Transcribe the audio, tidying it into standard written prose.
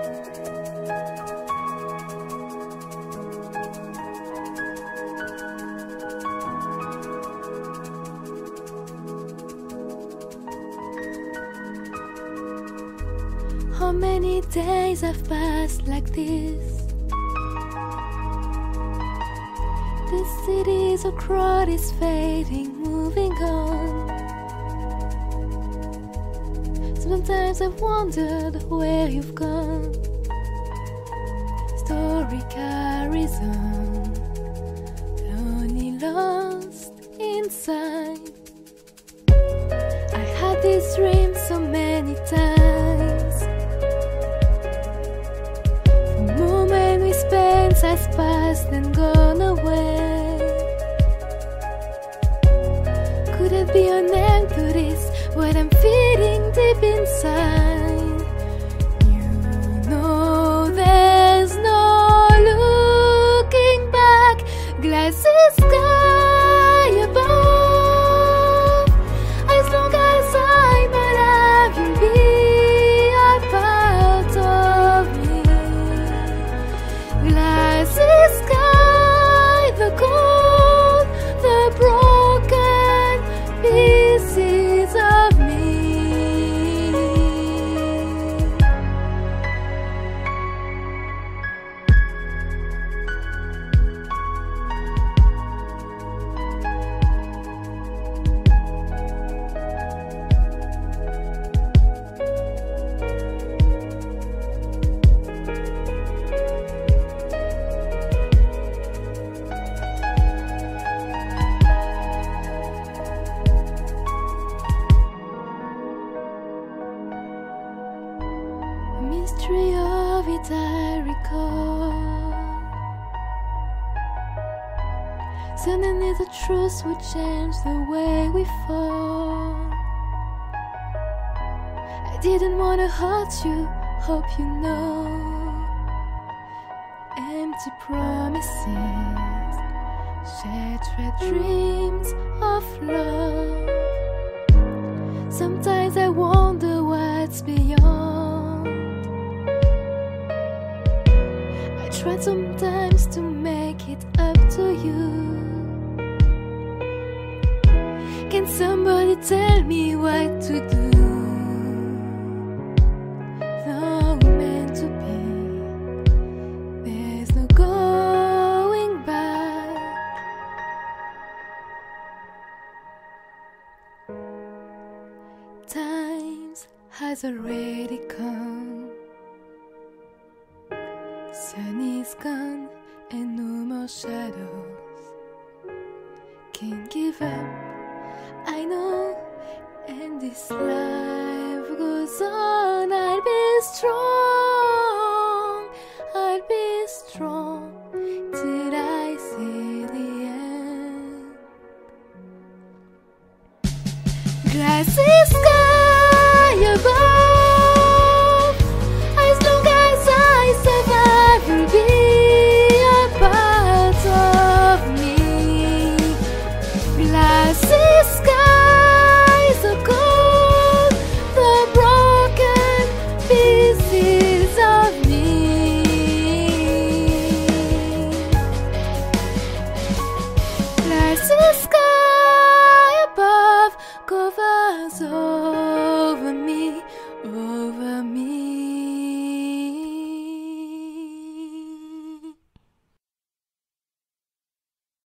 How many days have passed like this? The city so crowded is fading, moving on. Sometimes I've wondered where you've gone. Story carries on, lonely, lost inside. I had this dream so many times. The moment we spent has passed and gone away. Could it be an end to this? What I'm feeling deep inside. You know there's no looking back. Glassy sky above. As long as I'm alive, you'll be a part of me. Glassy sky, the cold, the broken pieces of me. Mystery of it I recall. Suddenly the truth would change the way we fall. I didn't want to hurt you, hope you know. Empty promises, shattered dreams of love. Sometimes I wonder what's beyond. I tried sometimes to make it up to you. Can somebody tell me what to do? Though we're meant to be, there's no going back. Times has already come. Sun is gone and no more shadows. Can't give up, I know, and this life goes on. I'll be strong, I'll be strong till I see the end. Glassy sky above. As long as I survive, you'll be a part of me. Glassy sky, so cold, the broken pieces of me. Glassy sky above covers over me, over me.